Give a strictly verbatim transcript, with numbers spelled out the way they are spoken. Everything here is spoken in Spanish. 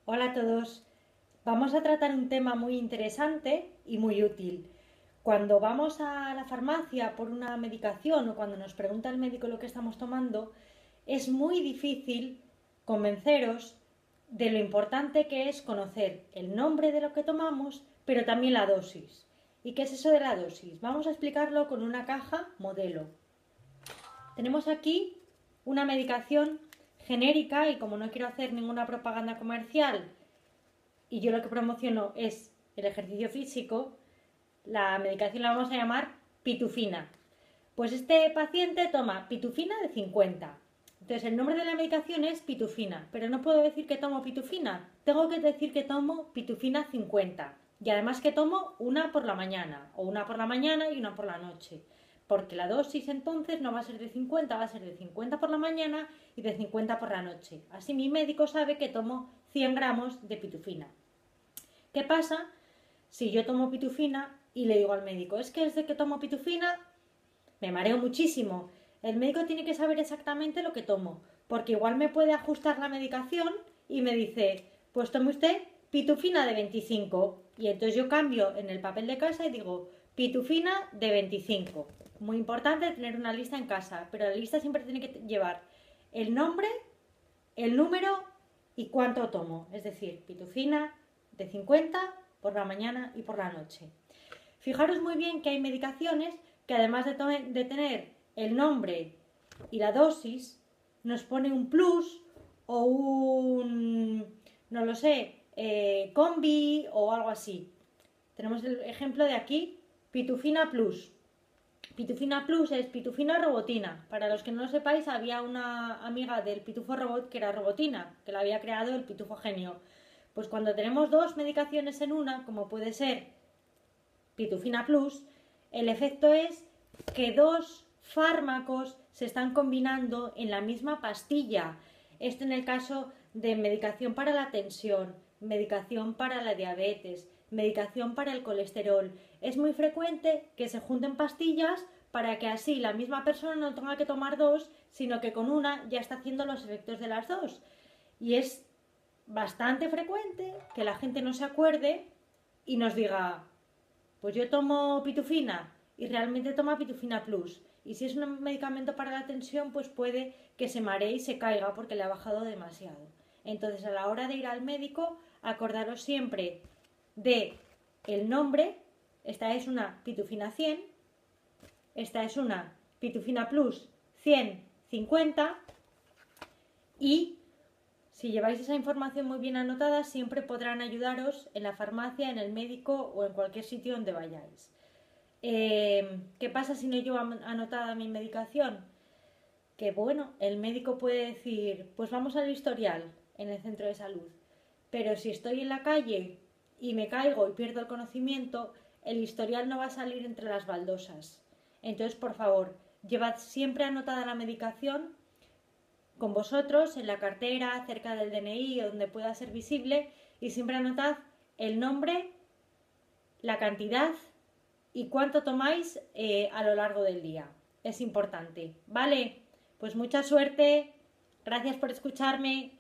Hola a todos. Vamos a tratar un tema muy interesante y muy útil. Cuando vamos a la farmacia por una medicación o cuando nos pregunta el médico lo que estamos tomando, es muy difícil convenceros de lo importante que es conocer el nombre de lo que tomamos, pero también la dosis. ¿Y qué es eso de la dosis? Vamos a explicarlo con una caja modelo. Tenemos aquí una medicación genérica y como no quiero hacer ninguna propaganda comercial y yo lo que promociono es el ejercicio físico, la medicación la vamos a llamar pitufina. Pues este paciente toma pitufina de cincuenta. Entonces el nombre de la medicación es pitufina, pero no puedo decir que tomo pitufina, tengo que decir que tomo pitufina cincuenta. Y además que tomo una por la mañana, o una por la mañana y una por la noche. Porque la dosis entonces no va a ser de cincuenta, va a ser de cincuenta por la mañana y de cincuenta por la noche. Así mi médico sabe que tomo cien gramos de pitufina. ¿Qué pasa si yo tomo pitufina y le digo al médico, es que desde que tomo pitufina me mareo muchísimo? El médico tiene que saber exactamente lo que tomo, porque igual me puede ajustar la medicación y me dice, pues tome usted pitufina de veinticinco. Y entonces yo cambio en el papel de casa y digo, pitufina de veinticinco. Muy importante tener una lista en casa, pero la lista siempre tiene que llevar el nombre, el número y cuánto tomo. Es decir, pitufina de cincuenta por la mañana y por la noche. Fijaros muy bien que hay medicaciones que además de, de tener el nombre y la dosis, nos pone un plus o un, no lo sé, eh, combi o algo así. Tenemos el ejemplo de aquí, pitufina plus. Pitufina plus es pitufina robotina. Para los que no lo sepáis, había una amiga del pitufo robot que era robotina, que la había creado el pitufo genio. Pues cuando tenemos dos medicaciones en una, como puede ser pitufina plus, el efecto es que dos fármacos se están combinando en la misma pastilla. Esto en el caso de medicación para la tensión, medicación para la diabetes, medicación para el colesterol. Es muy frecuente que se junten pastillas para que así la misma persona no tenga que tomar dos, sino que con una ya está haciendo los efectos de las dos. Y es bastante frecuente que la gente no se acuerde y nos diga, pues yo tomo pitufina y realmente toma pitufina plus. Y si es un medicamento para la tensión, pues puede que se maree y se caiga porque le ha bajado demasiado. Entonces, a la hora de ir al médico, acordaros siempre de el nombre. Esta es una pitufina cien, esta es una pitufina plus cien cincuenta y si lleváis esa información muy bien anotada, siempre podrán ayudaros en la farmacia, en el médico o en cualquier sitio donde vayáis. Eh, ¿Qué pasa si no llevo anotada mi medicación? Que bueno, el médico puede decir, pues vamos al historial en el centro de salud. Pero si estoy en la calle y me caigo y pierdo el conocimiento, el historial no va a salir entre las baldosas. Entonces, por favor, llevad siempre anotada la medicación con vosotros, en la cartera, cerca del D N I o donde pueda ser visible, y siempre anotad el nombre, la cantidad y cuánto tomáis eh, a lo largo del día. Es importante, ¿vale? Pues mucha suerte, gracias por escucharme.